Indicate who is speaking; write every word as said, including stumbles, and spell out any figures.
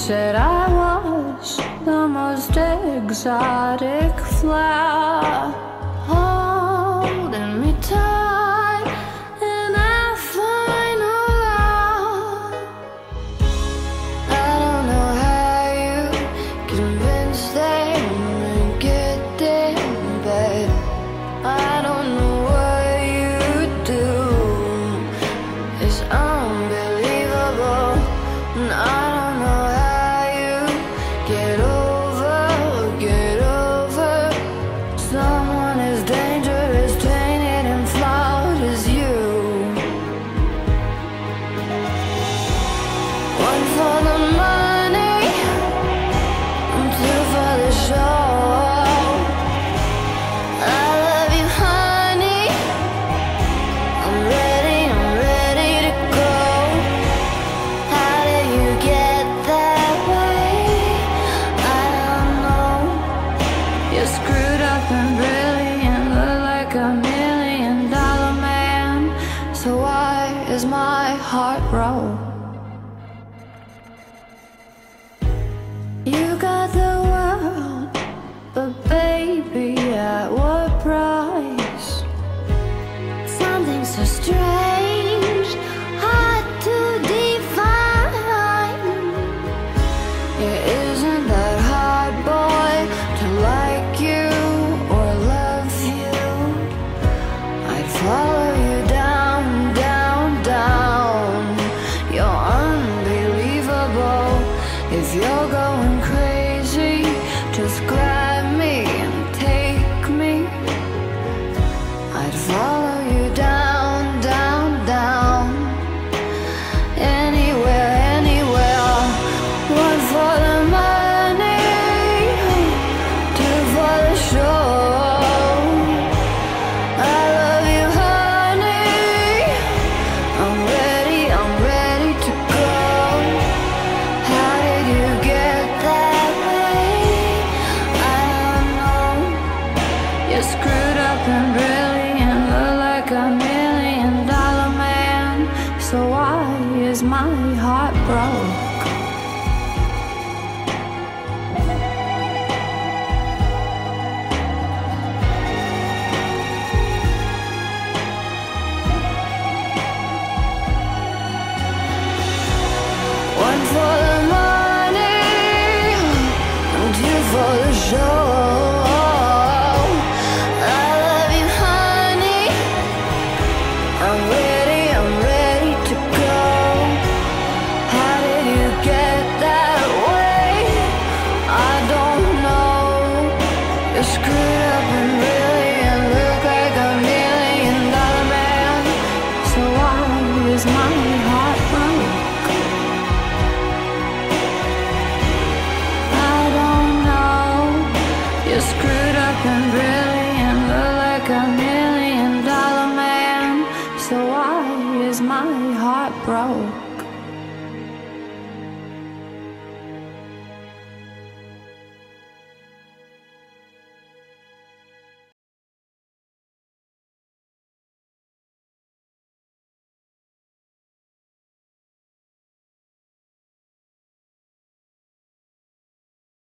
Speaker 1: said I was the most exotic flower, holding me tight in that final hour. I don't know how you convinced them to get there, but I don't know what you do. It's unbelievable, and I don't know how you get over, get over someone as dangerous, tainted and flawed as you. One for the money, and two for the show. I love you, honey. I'm ready, I'm ready to go. How did you get that way? I don't know. You're screwed up and brilliant, look like a million dollar man. So why is my heart broke? You got the world, but baby, at what price? Something so strange, hard to define. It isn't that hard, boy, to like you or love you. I'd follow you down, down, down. You're unbelievable. If you're going crazy, just grab me and take me. I'd follow you down, down, down. Anywhere, anywhere. One for the money, two for the show. I love you, honey. I'm ready, I'm ready to go. How did you get that way? I don't know. You're screwed up and brilliant, look like a million dollar man. So why is my heart broke? One for the money, and two for the show. I love you, honey. I'm ready, I'm ready to go. How did you get that way? I don't know. You're screwed up and brilliant, look like a million dollar man. So why is my heart broke? I don't know. You're screwed up and brilliant, look like a million dollar man. So why is my heart broke?